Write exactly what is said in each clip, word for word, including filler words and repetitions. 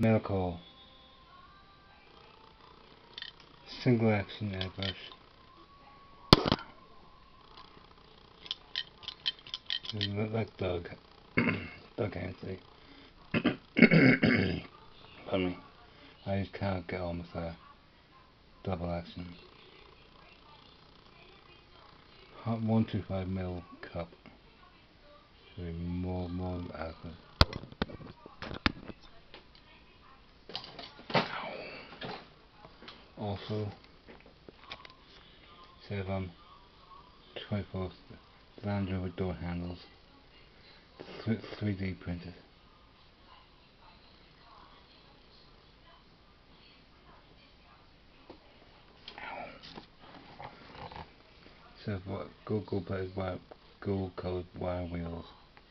Milk hole. Single action airbrush. Doesn't look like Doug. Doug Anthony. Pardon me. I just can't get on with a double action. Hot one two five mil cup. So more more adequate. Also, instead of um twenty-four Land Rover door handles, three D printed. So what gold gold plated wire, gold coloured wire wheels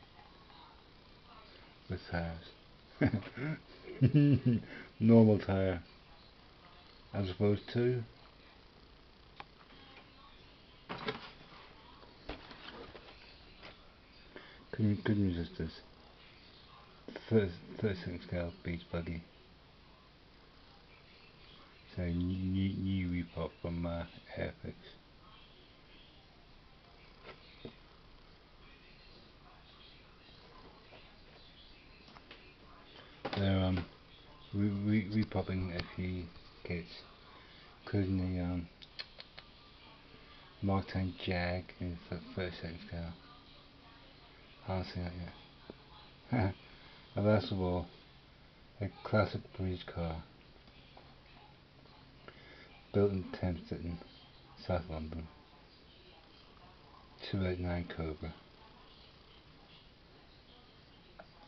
with tires. Normal tire as opposed to good, good news is this thirty-second scale beach buggy. So new, new repop from uh, Airfix. They're um re re repopping a few kits, including the um Mark ten Jag in thirty-second scale. I'll see that yet. And last of all, a classic bridge car built in Thameston, South London. two eighty-nine Cobra.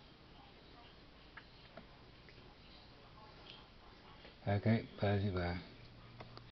Okay, bye bye.